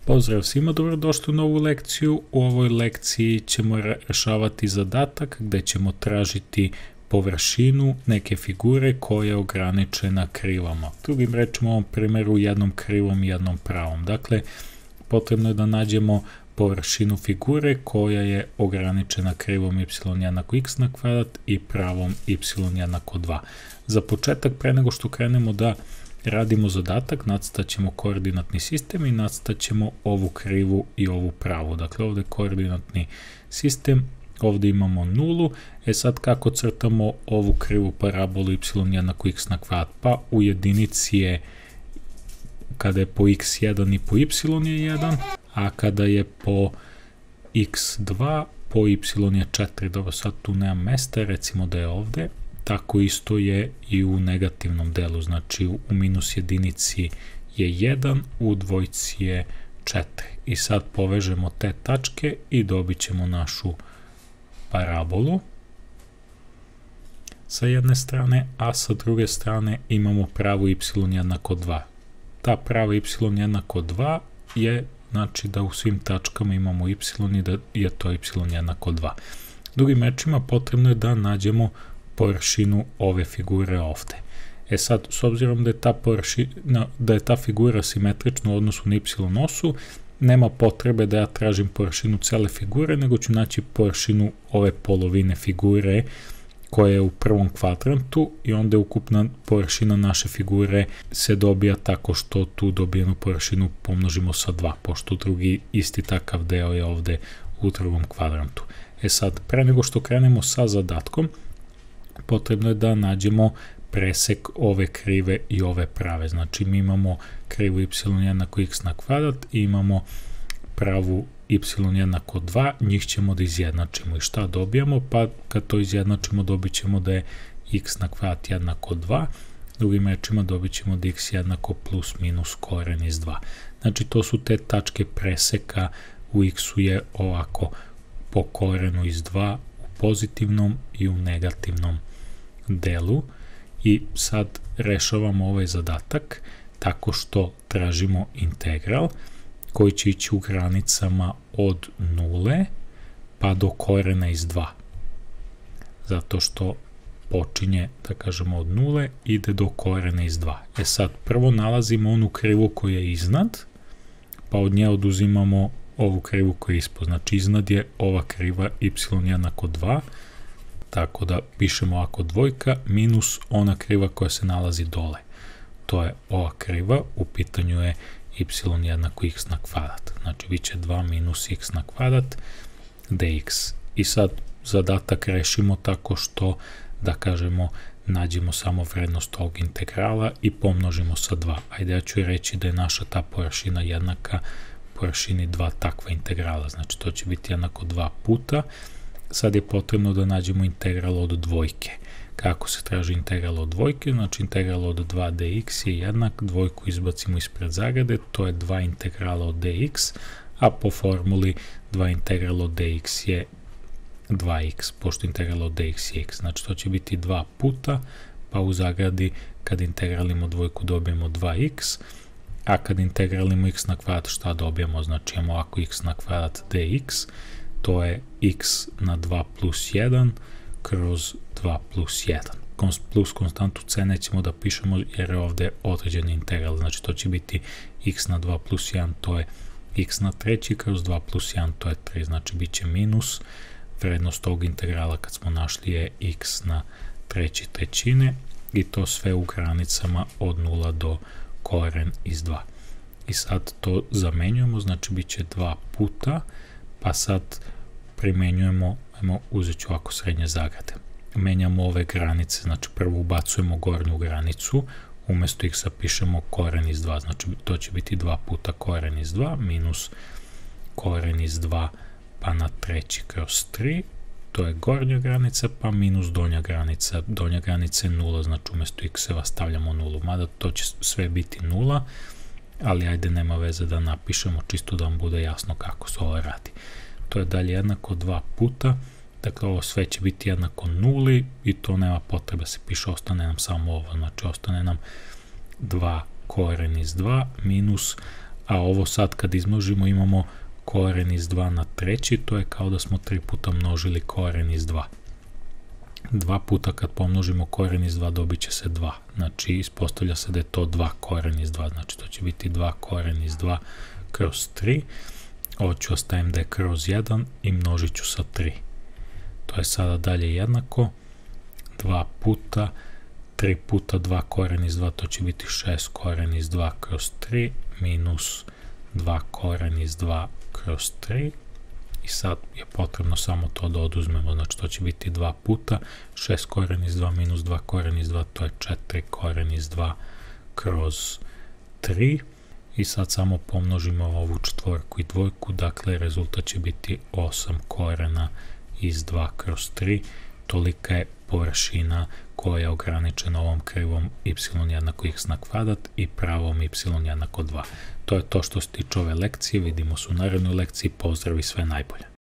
Pozdrav svima, dobrodošli u novu lekciju. U ovoj lekciji ćemo rešavati zadatak gde ćemo tražiti površinu neke figure koja je ograničena krivama. Drugim rečima, u ovom primjeru jednom krivom i jednom pravom. Dakle, potrebno je da nađemo površinu figure koja je ograničena krivom y jednako x na kvadrat i pravom y jednako 2. Za početak, pre nego što krenemo da radimo zadatak, nacrtat ćemo koordinatni sistem i nacrtat ćemo ovu krivu i ovu pravu. Dakle, ovde je koordinatni sistem, ovde imamo nulu. Sad kako crtamo ovu krivu parabolu y jednako x na kvadrat? Pa u jedinici je kada je po x1 i po y je 1, a kada je po x2, po y je 4. Dobro, sad tu nema mesta, recimo da je ovde. Tako isto je i u negativnom delu, znači u minus jedinici je 1, u dvojci je 4. I sad povežemo te tačke i dobit ćemo našu parabolu sa jedne strane, a sa druge strane imamo pravu y jednako 2. Ta prava y jednako 2 je, znači da u svim tačkama imamo y i da je to y jednako 2. Drugim rečima, potrebno je da nađemo površinu ove figure ovde. Sad, s obzirom da je ta figura simetrična u odnosu na y osu, nema potrebe da ja tražim površinu cele figure, nego ću naći površinu ove polovine figure koja je u prvom kvadrantu i onda je ukupna površina naše figure se dobija tako što tu dobijenu površinu pomnožimo sa 2, pošto drugi isti takav deo je ovde u drugom kvadrantu. Sad, pre nego što krenemo sa zadatkom, potrebno je da nađemo presek ove krive i ove prave. Znači, mi imamo krivu y jednako x na kvadrat i imamo pravu y jednako 2, njih ćemo da izjednačimo. I šta dobijamo? Pa kad to izjednačimo dobit ćemo da je x na kvadrat jednako 2, drugim rečima dobit ćemo da x jednako plus minus koren iz 2. Znači, to su te tačke preseka, u x-u je ovako po korenu iz 2 u pozitivnom i u negativnom delu. I sad rešavamo ovaj zadatak tako što tražimo integral koji će ići u granicama od 0 pa do korena iz 2. Zato što počinje, da kažemo, od 0, ide do korena iz 2. Sad, prvo nalazimo onu krivu koja je iznad, pa od nje oduzimamo ovu krivu koja je ispod. Znači, iznad je ova kriva y jednako 2, tako da pišemo ovako dvojka minus ona kriva koja se nalazi dole. To je ova kriva, u pitanju je y jednako x na kvadrat. Znači, bit će 2 minus x na kvadrat dx. I sad zadatak rešimo tako što, da kažemo, nađemo samo vrednost ovog integrala i pomnožimo sa 2. Ajde, ja ću reći da je naša ta površina jednaka površini 2 takva integrala. Znači, to će biti jednako 2 puta. Sad je potrebno da nađemo integral od dvojke. Kako se traži integral od dvojke? Znači, integral od 2 dx je jednak, dvojku izbacimo ispred zagrade, to je 2 integrala od dx, a po formuli 2 integrala od dx je 2x, pošto integral od dx je x. Znači, to će biti 2 puta, pa u zagradi kad integralimo dvojku dobijemo 2x, a kad integralimo x na kvadrat šta dobijemo? Znači, imamo ovako x na kvadrat dx, to je x na 2 plus 1 kroz 2 plus 1. Plus konstantu c nećemo da pišemo jer je ovde određeni integral. Znači, to će biti x na 2 plus 1, to je x na treći kroz 2 plus 1, to je 3. Znači, bit će minus. Vrednost ovog integrala kad smo našli je x na treći trećine i to sve u granicama od 0 do koren iz 2. I sad to zamenjujemo, znači bit će 2 puta, pa sad primenjujemo, uzet ću ovako srednje zagrade. Menjamo ove granice, znači prvo ubacujemo gornju granicu, umesto x-a pišemo koren iz 2, znači to će biti 2 puta koren iz 2, minus koren iz 2, pa na treći kroz 3, to je gornja granica, pa minus donja granica je 0, znači umesto x-eva stavljamo 0, mada to će sve biti 0, ali ajde, nema veze da napišemo, čisto da vam bude jasno kako se ovo radi. To je dalje jednako 2 puta, dakle ovo sve će biti jednako 0 i to nema potrebe se piše, ostane nam samo ovo, znači ostane nam 2 koren iz 2 minus a ovo sad kad izmnožimo imamo koren iz 2 na treći, to je kao da smo 3 puta množili koren iz 2. 2 puta kad pomnožimo koren iz 2 dobit će se 2, znači ispostavlja se da je to 2 koren iz 2, znači to će biti 2 koren iz 2 kroz 3, ovo ću ostavim da je kroz 1 i množit ću sa 3. To je sada dalje jednako, 2 puta, 3 puta 2 koren iz 2, to će biti 6 koren iz 2 kroz 3, minus 2 koren iz 2 kroz 3, i sad je potrebno samo to da oduzmemo, znači to će biti 2 puta, 6 koren iz 2 minus 2 koren iz 2, to je 4 koren iz 2 kroz 3, i sad samo pomnožimo ovu četvorku i dvojku, dakle rezultat će biti 8 korena iz 2 kroz 3, tolika je površina koja je ograničena ovom krivom y jednako x na kvadrat i pravom y jednako 2. To je to što se tiče ove lekcije, vidimo se u narednoj lekciji, pozdrav i sve najbolje.